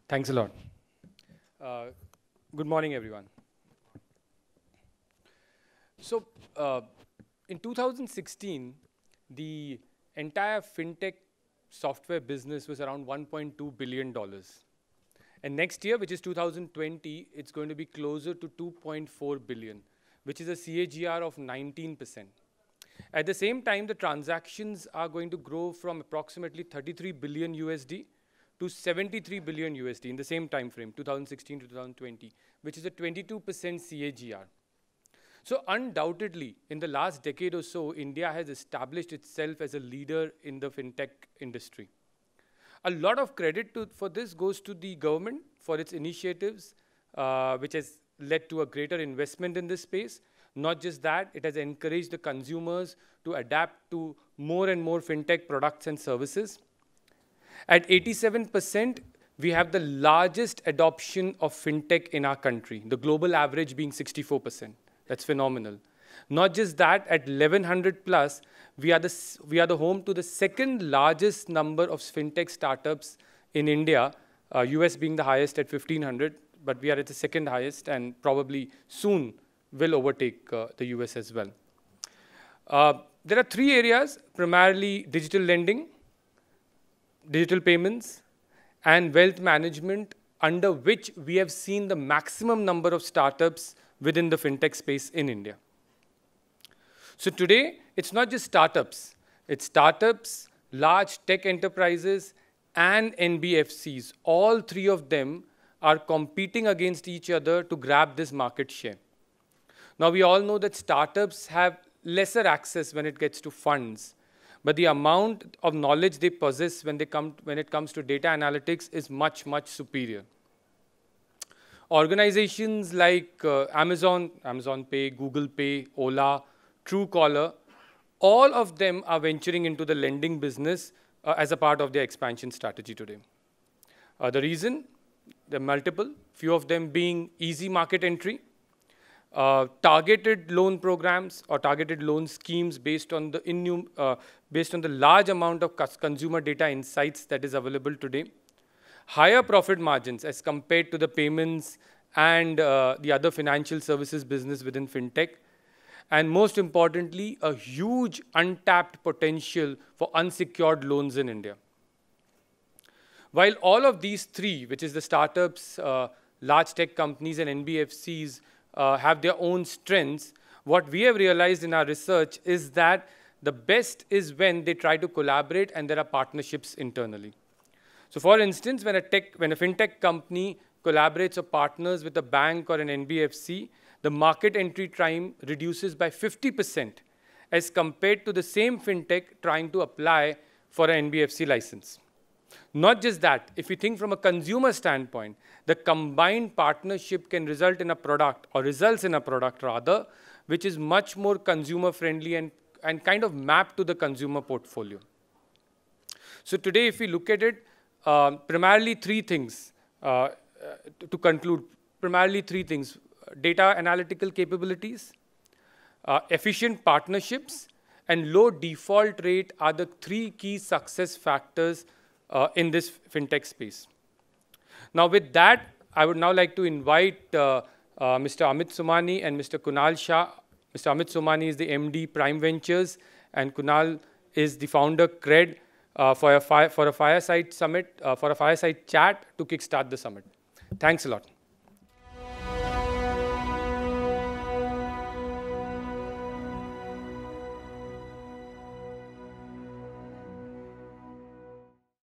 Thanks a lot. Good morning, everyone. So, in 2016, the entire fintech software business was around $1.2 billion. And next year, which is 2020, it's going to be closer to 2.4 billion, which is a CAGR of 19%. At the same time, the transactions are going to grow from approximately 33 billion USD to 73 billion USD in the same time frame, 2016 to 2020, which is a 22% CAGR. So undoubtedly, in the last decade or so, India has established itself as a leader in the fintech industry. A lot of credit for this goes to the government for its initiatives, which has led to a greater investment in this space. Not just that, it has encouraged the consumers to adapt to more and more fintech products and services. At 87%, we have the largest adoption of fintech in our country, the global average being 64%. That's phenomenal. Not just that, at 1100 plus, we are the home to the second largest number of fintech startups in India, US being the highest at 1500, but we are at the second highest and probably soon will overtake the US as well. There are three areas, primarily digital lending, digital payments, and wealth management, under which we have seen the maximum number of startups within the fintech space in India. So today, it's not just startups. It's startups, large tech enterprises, and NBFCs. All three of them are competing against each other to grab this market share. Now, we all know that startups have lesser access when it gets to funds, but the amount of knowledge they possess when it comes to data analytics is much, much superior. Organizations like Amazon Pay, Google Pay, Ola, Truecaller, all of them are venturing into the lending business as a part of their expansion strategy today. The reason? There are multiple, few of them being easy market entry, targeted loan programs or targeted loan schemes based on the large amount of consumer data insights that is available today, higher profit margins as compared to the payments and the other financial services business within fintech, and most importantly, a huge untapped potential for unsecured loans in India. While all of these three, which is the startups, large tech companies, and NBFCs, have their own strengths, what we have realized in our research is that the best is when they try to collaborate and there are partnerships internally. So for instance, when a fintech company collaborates or partners with a bank or an NBFC, the market entry time reduces by 50% as compared to the same fintech trying to apply for an NBFC license. Not just that, if you think from a consumer standpoint, the combined partnership can result in a product, or results in a product rather, which is much more consumer friendly and kind of mapped to the consumer portfolio. So today, if we look at it, primarily three things, to conclude, primarily three things: data analytical capabilities, efficient partnerships, and low default rate are the three key success factors in this fintech space. Now with that, I would now like to invite Mr. Amit Somani and Mr. Kunal Shah. Mr. Amit Somani is the MD Prime Ventures, and Kunal is the founder Cred, for a fireside summit, for a fireside chat to kickstart the summit. Thanks a lot.